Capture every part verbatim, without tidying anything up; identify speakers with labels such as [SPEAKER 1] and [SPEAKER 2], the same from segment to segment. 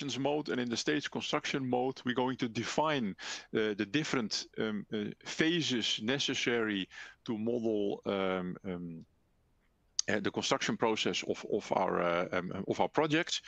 [SPEAKER 1] constructions mode, and in the stage construction mode, we're going to define uh, the different um, uh, phases necessary to model um, um, uh, the construction process of, of, our, uh, um, of our projects.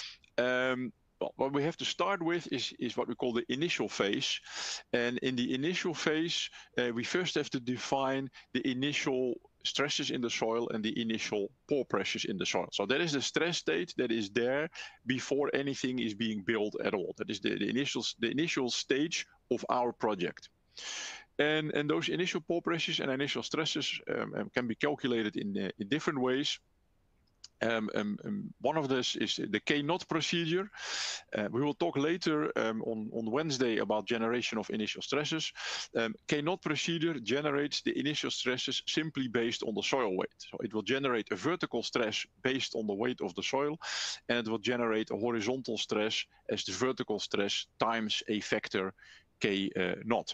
[SPEAKER 1] Um, Well, what we have to start with is, is what we call the initial phase. And in the initial phase, uh, we first have to define the initial stresses in the soil and the initial pore pressures in the soil. So that is the stress state that is there before anything is being built at all. That is the, the, initial, the initial stage of our project. And, and those initial pore pressures and initial stresses um, can be calculated in, uh, in different ways. Um, um, um, one of this is the K-Knot procedure. Uh, we will talk later um, on, on Wednesday about generation of initial stresses. Um, K-Knot procedure generates the initial stresses simply based on the soil weight. So it will generate a vertical stress based on the weight of the soil, and it will generate a horizontal stress as the vertical stress times a factor K-Knot.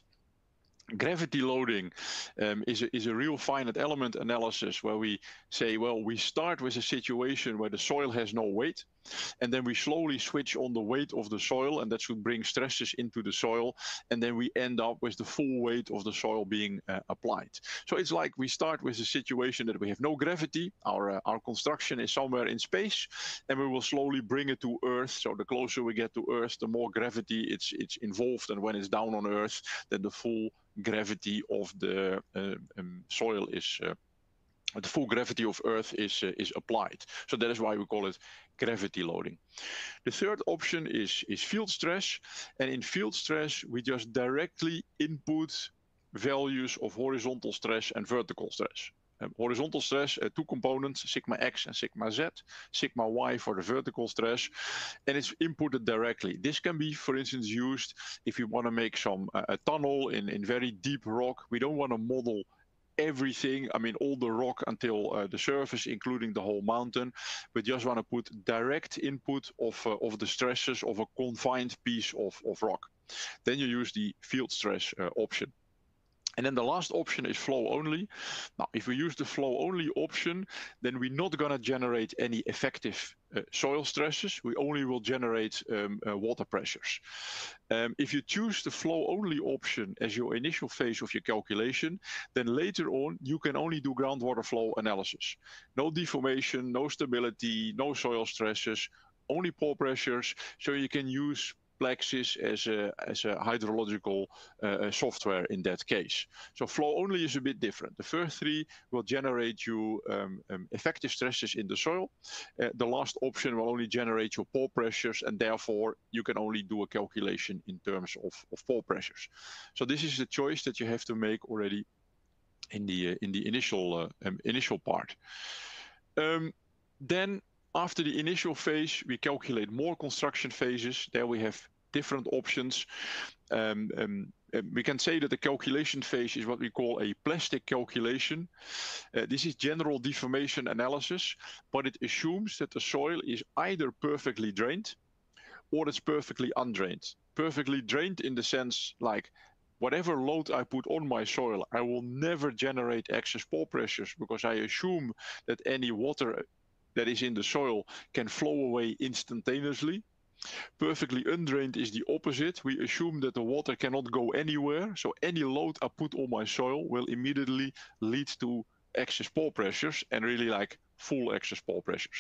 [SPEAKER 1] Gravity loading um, is, a, is a real finite element analysis where we say, well, we start with a situation where the soil has no weight, and then we slowly switch on the weight of the soil, and that should bring stresses into the soil, and then we end up with the full weight of the soil being uh, applied. So it's like we start with a situation that we have no gravity, our, uh, our construction is somewhere in space, and we will slowly bring it to Earth. So the closer we get to Earth, the more gravity it's, it's involved, and when it's down on Earth, then the full gravity of the uh, um, soil is uh, the full gravity of Earth is uh, is applied. So that is why we call it gravity loading. The third option is is field stress, and in field stress we just directly input values of horizontal stress and vertical stress. Um, horizontal stress, uh, two components, sigma x and sigma z, sigma y for the vertical stress, and it's inputted directly. This can be, for instance, used if you want to make some uh, a tunnel in, in very deep rock. We don't want to model everything, I mean all the rock until uh, the surface, including the whole mountain. We just want to put direct input of, uh, of the stresses of a confined piece of, of rock. Then you use the field stress uh, option. And then the last option is flow only. Now, if we use the flow only option, then we're not going to generate any effective uh, soil stresses. We only will generate um, uh, water pressures. Um, if you choose the flow only option as your initial phase of your calculation, then later on you can only do groundwater flow analysis. No deformation, no stability, no soil stresses, only pore pressures. So you can use Plaxis as a, as a hydrological uh, software in that case. So flow only is a bit different. The first three will generate you um, um, effective stresses in the soil. Uh, the last option will only generate your pore pressures, and therefore you can only do a calculation in terms of, of pore pressures. So this is the choice that you have to make already in the, uh, in the initial, uh, um, initial part. Um, then After the initial phase, we calculate more construction phases. There we have different options. Um, um, we can say that the calculation phase is what we call a plastic calculation. Uh, this is general deformation analysis, but it assumes that the soil is either perfectly drained or it's perfectly undrained. Perfectly drained in the sense like, whatever load I put on my soil, I will never generate excess pore pressures because I assume that any water that is in the soil can flow away instantaneously. Perfectly undrained is the opposite. We assume that the water cannot go anywhere, so any load I put on my soil will immediately lead to excess pore pressures, and really like full excess pore pressures.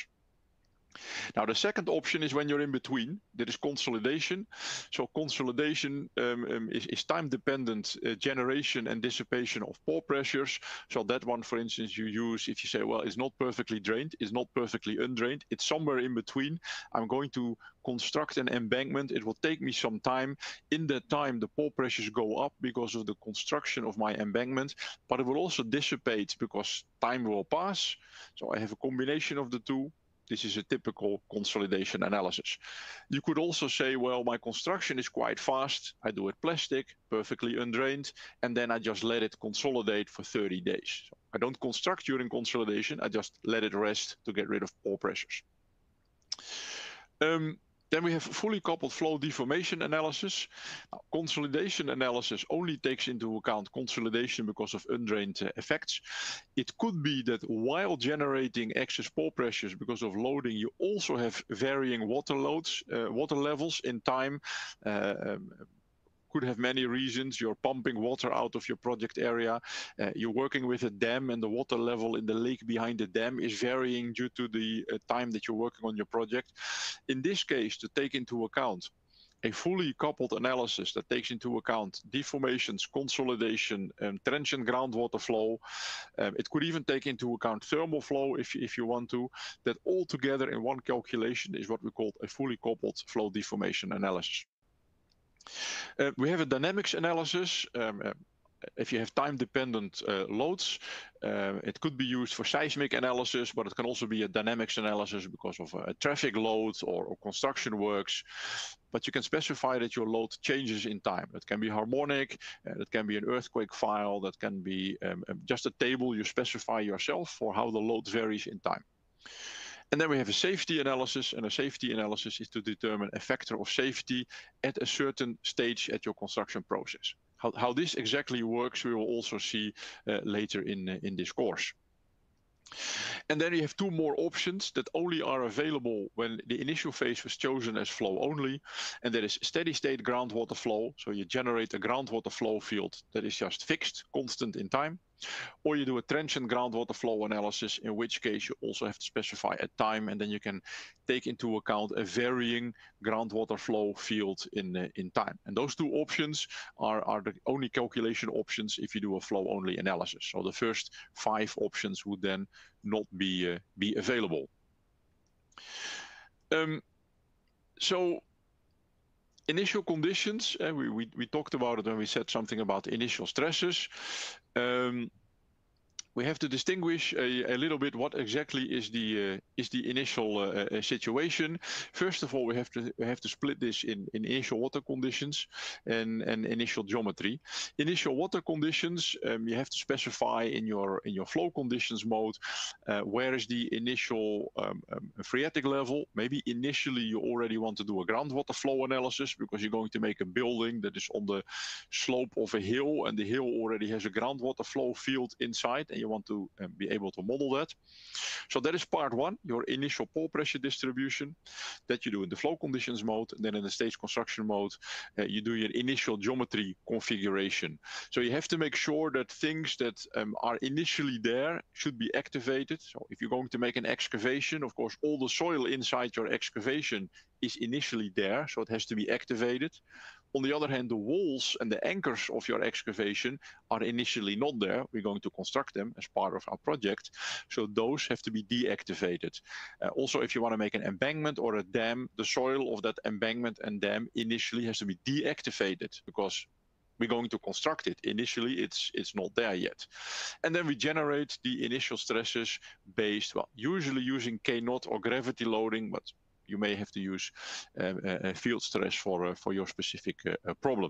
[SPEAKER 1] Now, the second option is when you're in between. That is consolidation. So consolidation um, um, is, is time-dependent uh, generation and dissipation of pore pressures. So that one, for instance, you use if you say, well, it's not perfectly drained, it's not perfectly undrained, it's somewhere in between. I'm going to construct an embankment. It will take me some time. In that time, the pore pressures go up because of the construction of my embankment, but it will also dissipate because time will pass. So I have a combination of the two. This is a typical consolidation analysis. You could also say, well, my construction is quite fast. I do it plastic, perfectly undrained, and then I just let it consolidate for thirty days. So I don't construct during consolidation. I just let it rest to get rid of pore pressures. Um, Then we have fully coupled flow deformation analysis. Now, consolidation analysis only takes into account consolidation because of undrained uh, effects. It could be that while generating excess pore pressures because of loading, you also have varying water loads, uh, water levels in time. Uh, um, could have many reasons. You're pumping water out of your project area. Uh, you're working with a dam, and the water level in the lake behind the dam is varying due to the uh, time that you're working on your project. In this case, to take into account a fully coupled analysis that takes into account deformations, consolidation, um, transient groundwater flow. Um, it could even take into account thermal flow if, if you want to. That all together in one calculation is what we call a fully coupled flow deformation analysis. Uh, we have a dynamics analysis. Um, uh, if you have time-dependent uh, loads, uh, it could be used for seismic analysis, but it can also be a dynamics analysis because of a traffic load or, or construction works. But you can specify that your load changes in time. That can be harmonic, uh, that can be an earthquake file, that can be um, just a table you specify yourself for how the load varies in time. And then we have a safety analysis, and a safety analysis is to determine a factor of safety at a certain stage at your construction process. How, how this exactly works, we will also see uh, later in, uh, in this course. And then you have two more options that only are available when the initial phase was chosen as flow only, and that is steady state groundwater flow. So you generate a groundwater flow field that is just fixed, constant in time. Or you do a transient groundwater flow analysis, in which case you also have to specify a time, and then you can take into account a varying groundwater flow field in uh, in time. And those two options are, are the only calculation options if you do a flow only analysis. So the first five options would then not be uh, be available. Um, so initial conditions, uh, we, we, we talked about it when we said something about initial stresses. Um, we have to distinguish a, a little bit what exactly is the uh, is the initial uh, uh, situation. First of all, we have to we have to split this in, in initial water conditions and, and initial geometry. Initial water conditions, um, you have to specify in your in your flow conditions mode uh, where is the initial um, um, phreatic level. Maybe initially you already want to do a groundwater flow analysis because you're going to make a building that is on the slope of a hill, and the hill already has a groundwater flow field inside, and you want to um, be able to model that. So that is part one, your initial pore pressure distribution that you do in the flow conditions mode. And then in the stage construction mode, uh, you do your initial geometry configuration. So you have to make sure that things that um, are initially there should be activated. So if you're going to make an excavation, of course, all the soil inside your excavation is initially there, so it has to be activated. On the other hand, the walls and the anchors of your excavation are initially not there. We're going to construct them as part of our project, so those have to be deactivated. Uh, also, if you want to make an embankment or a dam, the soil of that embankment and dam initially has to be deactivated because we're going to construct it. Initially, it's it's not there yet. And then we generate the initial stresses based, well, usually using K naught or gravity loading, but you may have to use uh, uh, field stress for uh, for your specific uh, problem.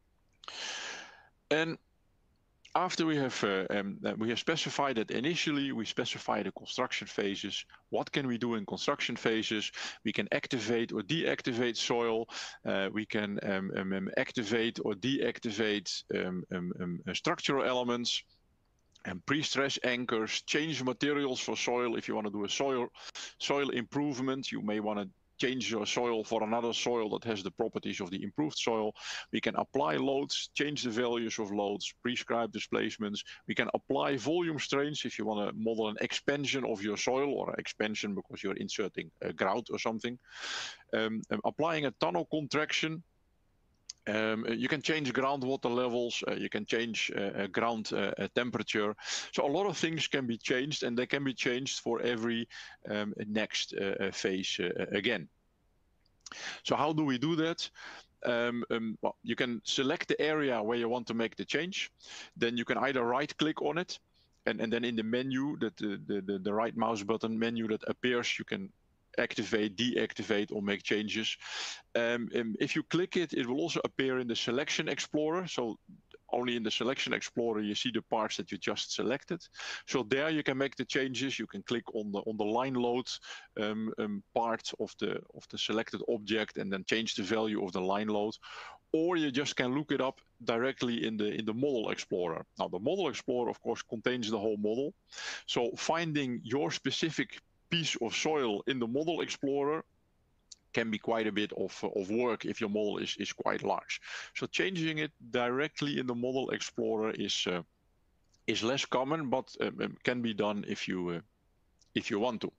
[SPEAKER 1] And after we have uh, um, we have specified that initially, we specify the construction phases. What can we do in construction phases? We can activate or deactivate soil. Uh, we can um, um, activate or deactivate um, um, um, structural elements. And pre-stress anchors, change materials for soil. If you want to do a soil soil improvement, you may want to change your soil for another soil that has the properties of the improved soil. We can apply loads, change the values of loads, prescribe displacements. We can apply volume strains if you want to model an expansion of your soil, or an expansion because you're inserting a grout or something. Um, applying a tunnel contraction. Um, you can change groundwater levels, uh, you can change uh, ground uh, temperature. So a lot of things can be changed, and they can be changed for every um, next uh, phase uh, again. So how do we do that? Um, um, well, you can select the area where you want to make the change. Then you can either right-click on it, and, and then in the menu, that the, the, the, the right mouse button menu that appears, you can activate, deactivate, or make changes. Um, if you click it, it will also appear in the selection explorer. So only in the Selection Explorer you see the parts that you just selected. So there you can make the changes. You can click on the on the line load um, um, part of the of the selected object and then change the value of the line load. Or you just can look it up directly in the in the Model Explorer. Now the Model Explorer, of course, contains the whole model. So finding your specific piece of soil in the Model Explorer can be quite a bit of, of work if your model is, is quite large. So changing it directly in the Model Explorer is uh, is less common, but um, can be done if you uh, if you want to.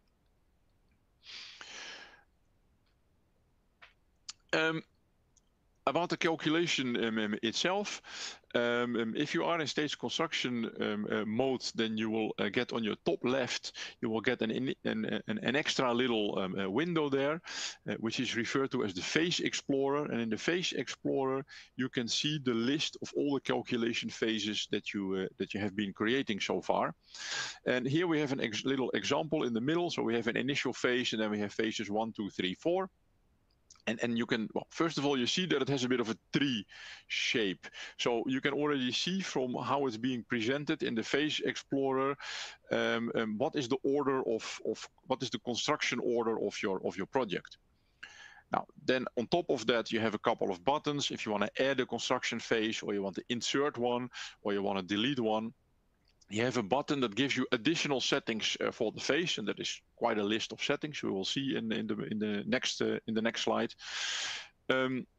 [SPEAKER 1] Um, About the calculation um, um, itself, um, um, if you are in stage construction um, uh, mode, then you will uh, get on your top left, you will get an, in, an, an, an extra little um, uh, window there, uh, which is referred to as the Phase Explorer. And in the Phase Explorer, you can see the list of all the calculation phases that you, uh, that you have been creating so far. And here we have a ex little example in the middle. So we have an initial phase, and then we have phases one, two, three, four. And, and you can, well, first of all, you see that it has a bit of a tree shape. So you can already see from how it's being presented in the Phase Explorer, um, um, what is the order of, of, what is the construction order of your, of your project. Now, then on top of that, you have a couple of buttons. If you want to add a construction phase, or you want to insert one, or you want to delete one, you have a button that gives you additional settings uh, for the phase, and that is quite a list of settings we will see in, in the in the next uh, in the next slide. Um,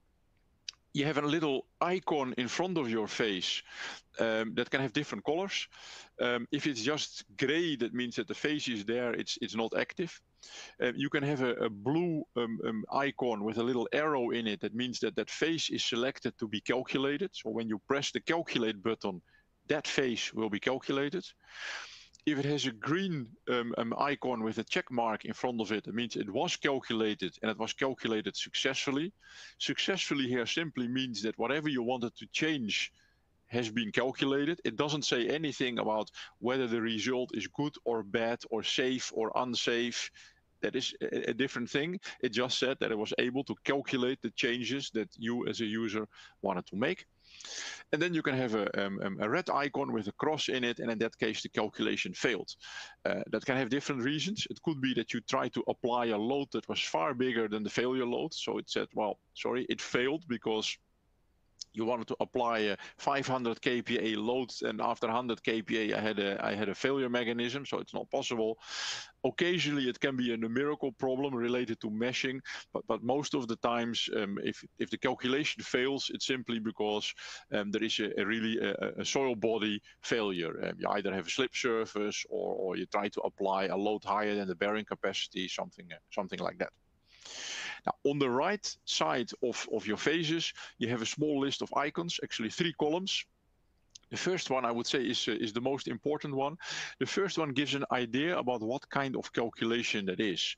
[SPEAKER 1] you have a little icon in front of your phase um, that can have different colors. Um, if it's just gray, that means that the phase is there; it's it's not active. Uh, you can have a, a blue um, um, icon with a little arrow in it. That means that that phase is selected to be calculated. So when you press the calculate button, that phase will be calculated. If it has a green um, um, icon with a check mark in front of it, it means it was calculated, and it was calculated successfully. Successfully here simply means that whatever you wanted to change has been calculated. It doesn't say anything about whether the result is good or bad or safe or unsafe. That is a, a different thing. It just said that it was able to calculate the changes that you as a user wanted to make. And then you can have a, um, a red icon with a cross in it, and in that case the calculation failed. Uh, that can have different reasons. It could be that you try to apply a load that was far bigger than the failure load. So it said, well, sorry, it failed because you wanted to apply a five hundred K P A load, and after one hundred K P A I had a I had a failure mechanism, so it's not possible. Occasionally it can be a numerical problem related to meshing, but but most of the times, um, if if the calculation fails, it's simply because um, there is a, a really a, a soil body failure. Um, you either have a slip surface, or or you try to apply a load higher than the bearing capacity, something uh, something like that. Now, on the right side of, of your phases, you have a small list of icons, actually three columns. The first one, I would say, is, uh, is the most important one. The first one gives an idea about what kind of calculation that is.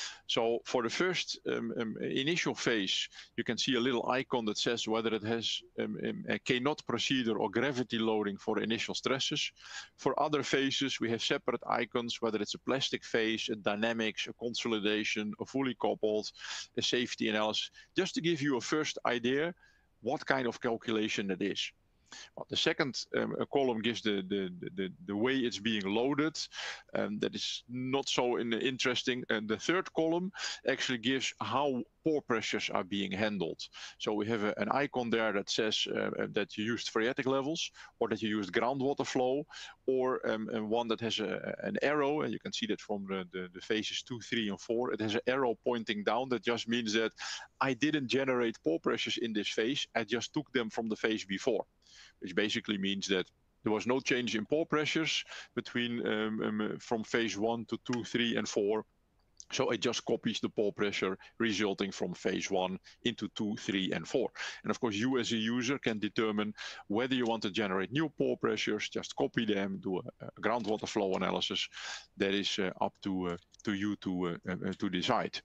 [SPEAKER 1] So for the first um, um, initial phase, you can see a little icon that says whether it has um, um, a K-Knot procedure or gravity loading for initial stresses. For other phases, we have separate icons, whether it's a plastic phase, a dynamics, a consolidation, a fully coupled, a safety analysis, just to give you a first idea what kind of calculation that is. Well, the second um, column gives the, the, the, the way it's being loaded. Um, that is not so in, interesting. And the third column actually gives how pore pressures are being handled. So we have a, an icon there that says uh, that you used phreatic levels, or that you used groundwater flow, or um, and one that has a, an arrow, and you can see that from the, the, the phases two, three, and four. It has an arrow pointing down. That just means that I didn't generate pore pressures in this phase. I just took them from the phase before, which basically means that there was no change in pore pressures between um, um, from phase one to two, three, and four. So it just copies the pore pressure resulting from phase one into two, three, and four. And of course, you as a user can determine whether you want to generate new pore pressures, just copy them, do a, a groundwater flow analysis. That is uh, up to uh, to you to uh, uh, to decide.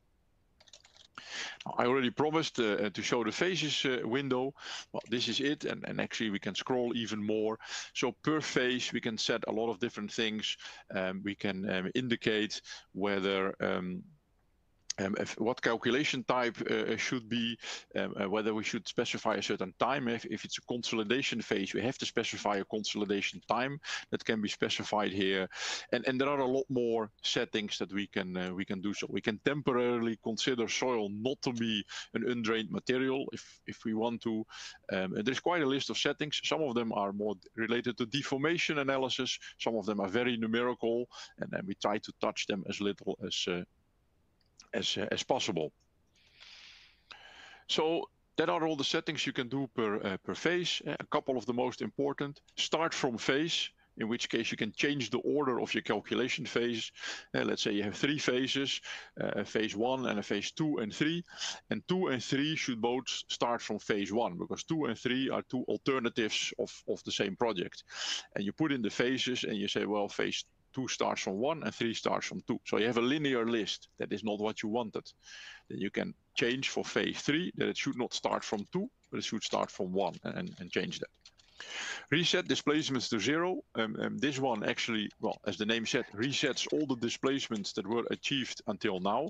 [SPEAKER 1] I already promised uh, to show the phases uh, window. Well, this is it, and, and actually we can scroll even more. So per phase, we can set a lot of different things. Um, we can um, indicate whether um, Um, if, what calculation type uh, should be, um, uh, whether we should specify a certain time. If, if it's a consolidation phase, we have to specify a consolidation time that can be specified here. And, and there are a lot more settings that we can uh, we can do so. We can temporarily consider soil not to be an undrained material if, if we want to. Um, and there's quite a list of settings. Some of them are more related to deformation analysis. Some of them are very numerical, and then we try to touch them as little as uh, As, uh, as possible. So that are all the settings you can do per, uh, per phase. Uh, a couple of the most important. Start from phase, in which case you can change the order of your calculation phase. Uh, let's say you have three phases, uh, a phase one and a phase two and three. And two and three should both start from phase one, because two and three are two alternatives of, of the same project. And you put in the phases and you say, well, phase two starts from one and three starts from two. So you have a linear list. That is not what you wanted. Then you can change for phase three that it should not start from two, but it should start from one, and, and change that. Reset displacements to zero. Um, um, this one actually, well, as the name said, resets all the displacements that were achieved until now.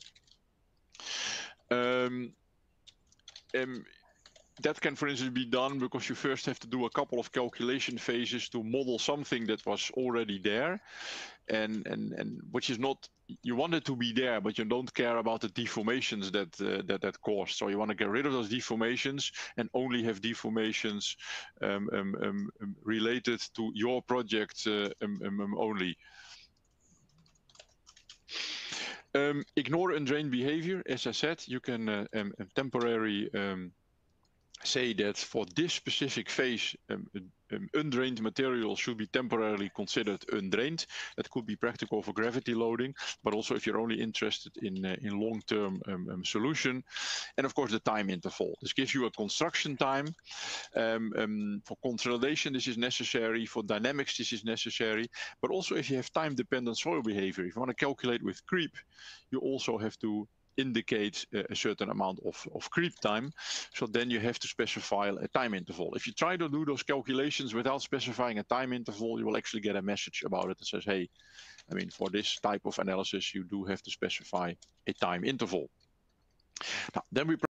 [SPEAKER 1] Um, um, That can, for instance, be done because you first have to do a couple of calculation phases to model something that was already there, and and and which is not, you want it to be there, but you don't care about the deformations that uh, that that caused. So you want to get rid of those deformations and only have deformations um, um, um, um, related to your project uh, um, um, only. Um, ignore undrained behavior. As I said, you can uh, um, temporary um, say that for this specific phase, um, um, undrained material should be temporarily considered undrained. That could be practical for gravity loading, but also if you're only interested in uh, in long-term um, um, solution. And of course, the time interval. This gives you a construction time. Um, um, for consolidation, this is necessary. For dynamics, this is necessary. But also, if you have time-dependent soil behavior, if you want to calculate with creep, you also have to indicate a certain amount of, of creep time. So then you have to specify a time interval. If you try to do those calculations without specifying a time interval, you will actually get a message about it that says, hey, I mean, for this type of analysis, you do have to specify a time interval. Now, then we